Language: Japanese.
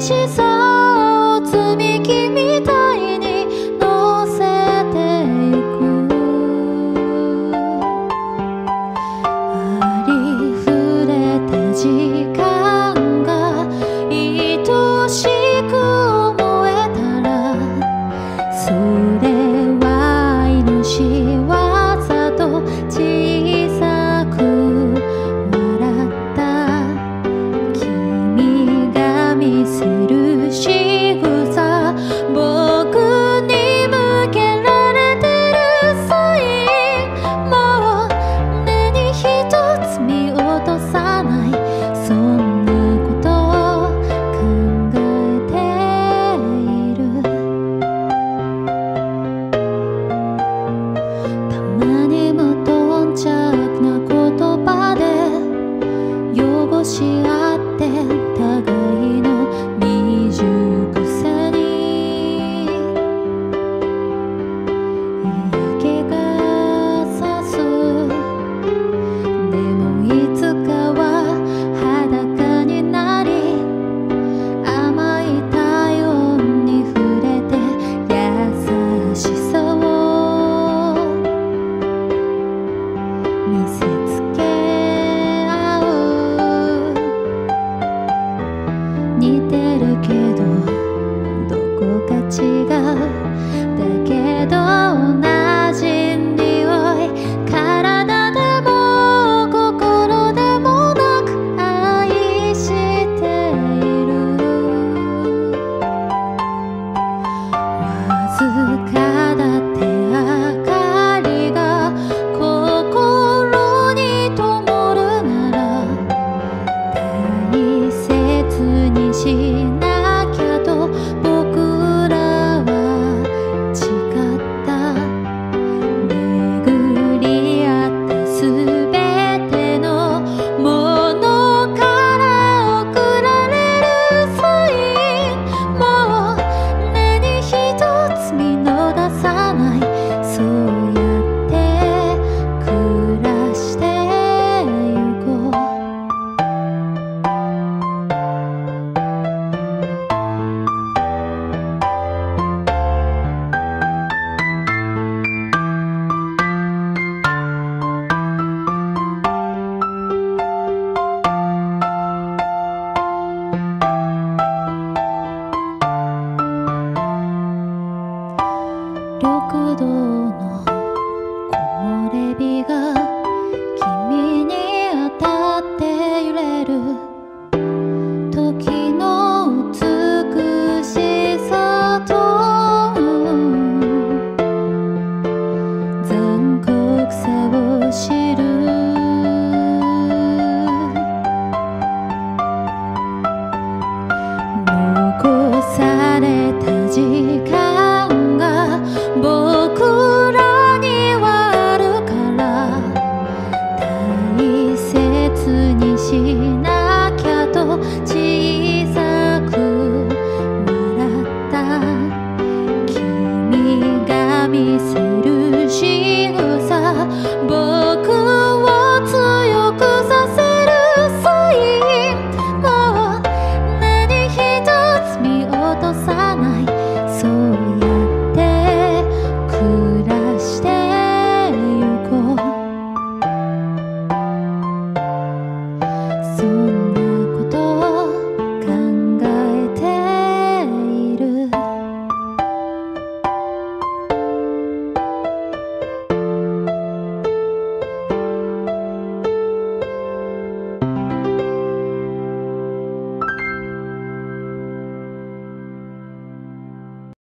しさを積み木みたいに乗せてゆく。ありふれた時間が愛しく思えたら、それは愛しわざと小さく笑った。君が見せる仕草、僕に向けられてるサイン。もう根に一つ見落とさない、そんなことを考えている。たまに無頓着な言葉で汚し合って互いの未熟さに嫌気がさす。でもいつかは裸になり、甘い体温に触れて優しさを見せつけ合う。似てるけどどこか違う。だけど同じ匂い、体でも心でもなく愛している。わずかだって明かりが心に灯るなら、大切にしなきゃと僕らは誓った。巡り合ったすべてのものから送られるサイン。もう根に一つ見逃さない、そうやって暮らしてゆこう。緑道の木漏れ日が君に当たって揺れる。時の美しさと残酷さを知る。残された時間